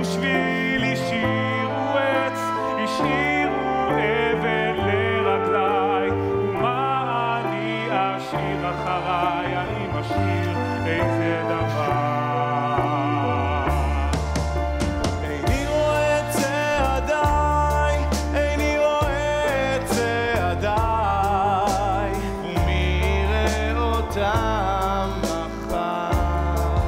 בשבילי שירו עץ, השאירו אבן לרגליי, ומה אני אשאיר אחריי? אני משאיר איזה דבר. איני רואה את צעדיי, איני רואה את צעדיי, ומי יראה אותם מחר?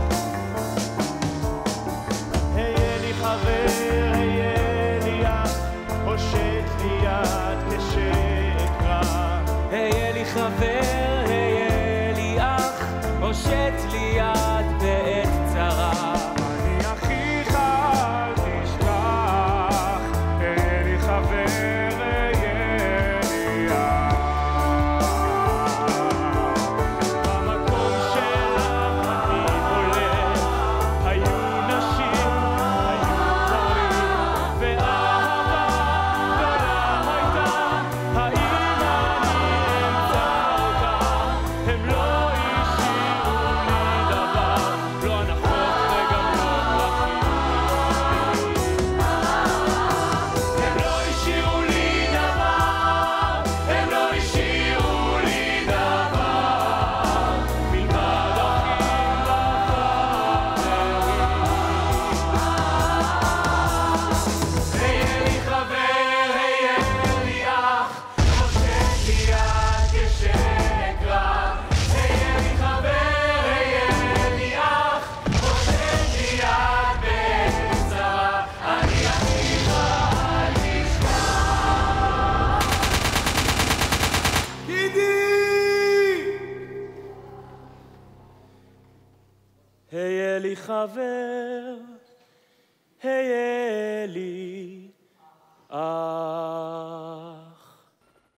היה לי חבר, היה לי אח, הושט לי יד כשאקרא. היה לי חבר, היה לי אח, הושט לי יד בעת צרה. אני אחיך אל תשכח, היה לי חבר, היה לי אח. במקום שלך אני הולך, היו נשים, היו דברים, ואהבה גדולה הייתה. האם אני אמצא אותה? הם לא השאירו לי דבר, לא הנחות וגם לא פרחים. הם לא השאירו לי דבר, הם לא השאירו לי דבר, מלבד אחים וחברים. היה לי חבר, היה לי אח, הושט לי יד כשאקרא. היה לי חבר, היה לי אח, הושט לי יד בעת צרה. אני אחיך אל תשכח. גידי! היה לי חבר, היה